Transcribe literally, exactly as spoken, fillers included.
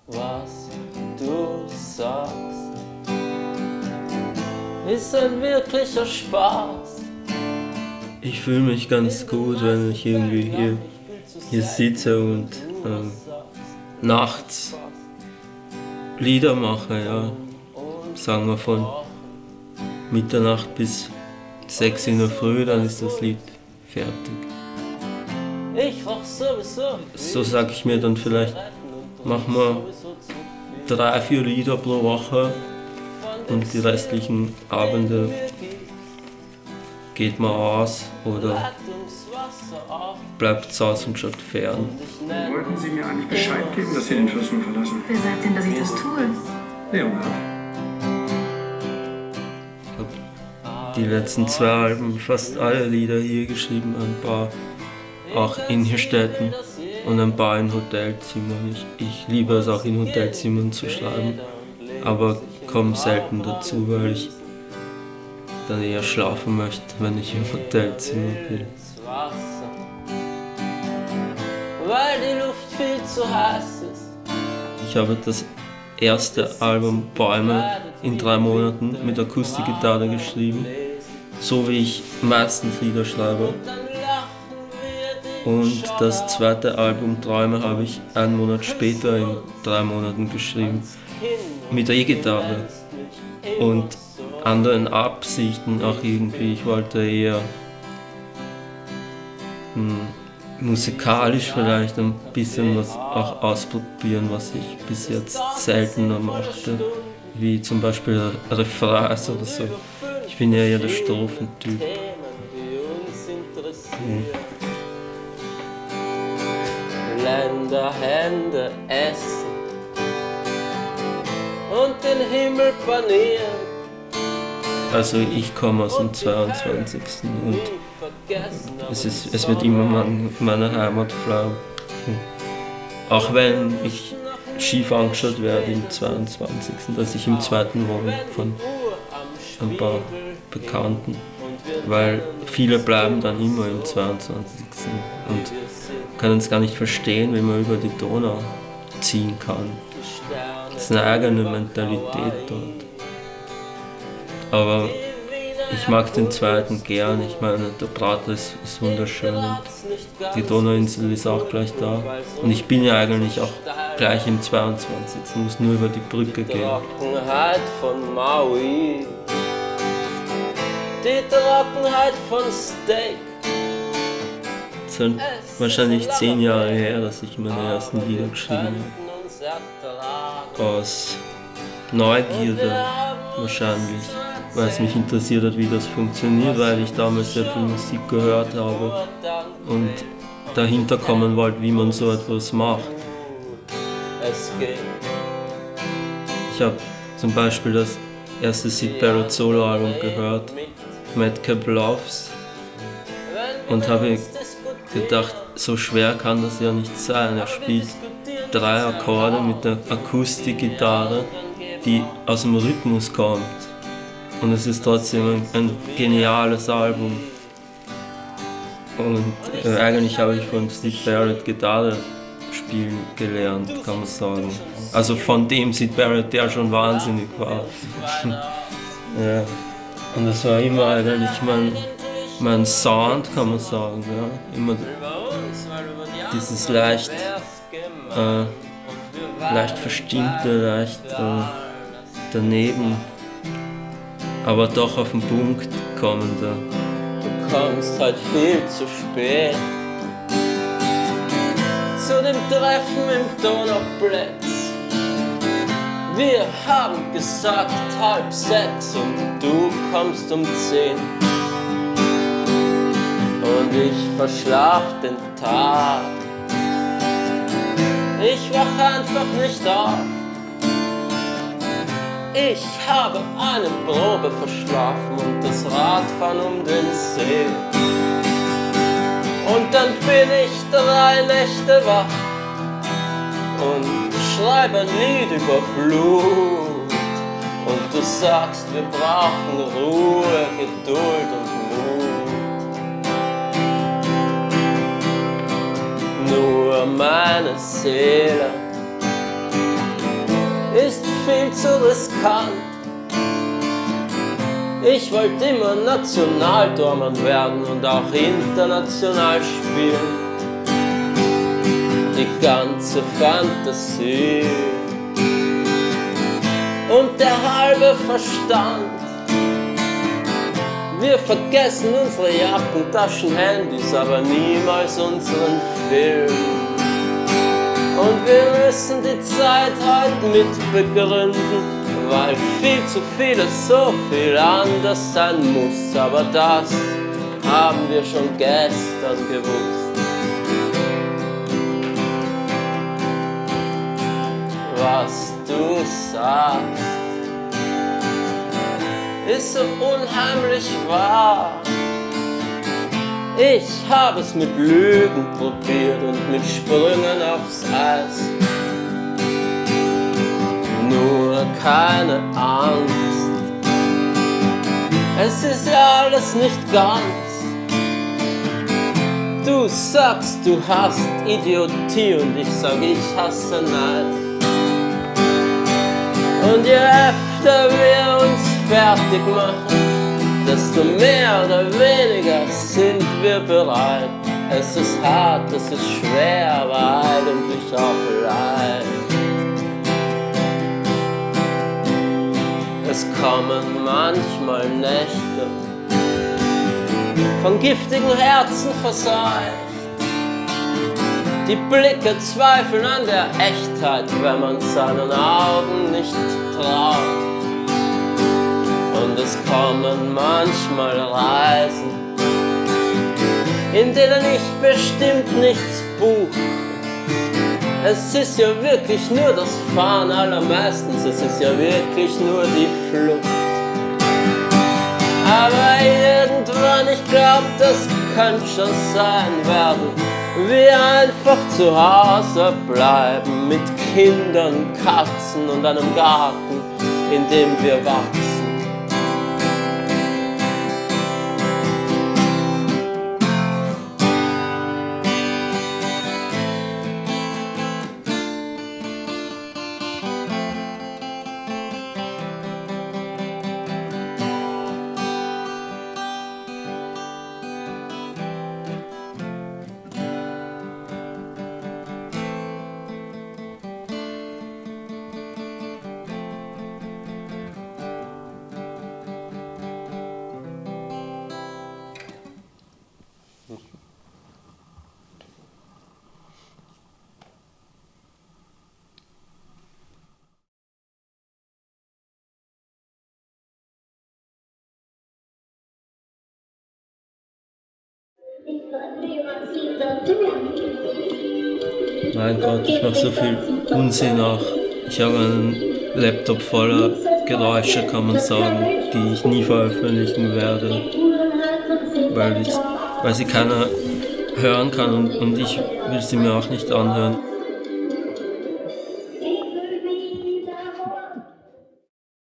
was du sagst, ist ein wirklicher Spaß. Ich fühle mich ganz gut, wenn ich irgendwie hier, hier sitze und ähm, nachts Lieder mache, ja. Sagen wir von Mitternacht bis sechs in der Früh, dann ist das Lied fertig. Ich roch sowieso. So sage ich mir dann vielleicht, machen wir drei, vier Lieder pro Woche und die restlichen Abende geht man aus oder bleibt zu Hause und schaut fern. Wollten Sie mir eigentlich Bescheid geben, dass Sie den Fürsten verlassen? Wer sagt denn, dass ich das tue? Leonhard. Ich habe die letzten zwei Alben fast alle Lieder hier geschrieben, ein paar auch in Hirstetten und ein paar in Hotelzimmern. Ich, ich liebe es auch in Hotelzimmern zu schreiben, aber komme selten dazu, weil ich dann eher schlafen möchte, wenn ich im Hotelzimmer bin. Weil die Luft viel zu heiß ist. Ich habe das erste Album Bäume in drei Monaten mit Akustikgitarre geschrieben, so wie ich meistens Lieder schreibe. Und das zweite Album Träume habe ich einen Monat später in drei Monaten geschrieben, mit der E-Gitarre und anderen Absichten auch irgendwie. Ich wollte eher hm, musikalisch vielleicht ein bisschen was auch ausprobieren, was ich bis jetzt seltener machte, wie zum Beispiel Refrains oder so. Ich bin ja eher der Strophentyp. Hm. Länder, Hände essen und den Himmel panieren. Also ich komme aus dem zweiundzwanzigsten und es, ist, es wird immer mein, meine Heimat bleiben. Auch wenn ich schief angeschaut werde im zweiundzwanzigsten, dass ich im zweiten wohne von ein paar Bekannten, weil viele bleiben dann immer im zweiundzwanzigsten und können es gar nicht verstehen, wie man über die Donau ziehen kann. Das ist eine eigene Mentalität dort. Aber ich mag den zweiten gern. Ich meine, der Prater ist, ist wunderschön und die Donauinsel ist auch gleich da. Und ich bin ja eigentlich auch gleich im zweiundzwanzigsten muss nur über die Brücke gehen. Die Trockenheit von Maui, die Trockenheit von Steak. Es sind wahrscheinlich zehn Jahre her, dass ich meine ersten Lieder geschrieben habe. Aus Neugierde wahrscheinlich, weil es mich interessiert hat, wie das funktioniert, weil ich damals sehr viel Musik gehört habe und dahinter kommen wollte, wie man so etwas macht. Ich habe zum Beispiel das erste Syd Barrett Solo-Album gehört, Madcap Loves, und habe gedacht, so schwer kann das ja nicht sein. Er spielt drei Akkorde mit der Akustikgitarre, die aus dem Rhythmus kommt. Und es ist trotzdem ein, ein geniales Album. Und äh, eigentlich habe ich von Syd Barrett Gitarre spielen gelernt, kann man sagen. Also von dem Syd Barrett, der schon wahnsinnig war. Ja. Und das war immer eigentlich mein, mein Sound, kann man sagen. Ja. Immer dieses leicht, äh, leicht verstimmte, leicht äh, daneben, aber doch auf den Punkt kommende. Du kommst halt viel zu spät zu dem Treffen im Donauplatz. Wir haben gesagt halb sechs und du kommst um zehn. Und ich verschlaf den Tag. Ich wach einfach nicht auf. Ich habe eine Probe verschlafen und das Radfahren um den See. Und dann bin ich drei Nächte wach und schreibe ein Lied über Blut. Und du sagst, wir brauchen Ruhe, Geduld und Mut. Nur meine Seele viel zu riskant. Ich wollte immer Nationaltormann werden und auch international spielen. Die ganze Fantasie und der halbe Verstand. Wir vergessen unsere Jackentaschen, Handys, aber niemals unseren Film. Und wir müssen die Zeit halt mitbegründen, weil viel zu vieles so viel anders sein muss. Aber das haben wir schon gestern gewusst. Was du sagst, ist so unheimlich wahr. Ich habe es mit Lügen probiert und mit Sprüngen aufs Eis. Nur keine Angst, es ist ja alles nicht ganz. Du sagst, du hast Idiotie und ich sag, ich hasse Neid. Und je öfter wir uns fertig machen, desto mehr oder weniger sind wir bereit. Es ist hart, es ist schwer, aber eigentlich auch leicht. Es kommen manchmal Nächte, von giftigen Herzen verseucht. Die Blicke zweifeln an der Echtheit, wenn man seinen Augen nicht traut. Und es kommen manchmal Reisen, in denen ich bestimmt nichts buche. Es ist ja wirklich nur das Fahren allermeistens, es ist ja wirklich nur die Flucht. Aber irgendwann, ich glaub, das könnte schon sein werden, wir einfach zu Hause bleiben, mit Kindern, Katzen und einem Garten, in dem wir wachsen. Mein Gott, ich mache so viel Unsinn auch. Ich habe einen Laptop voller Geräusche, kann man sagen, die ich nie veröffentlichen werde, weil, ich, weil sie keiner hören kann und, und ich will sie mir auch nicht anhören.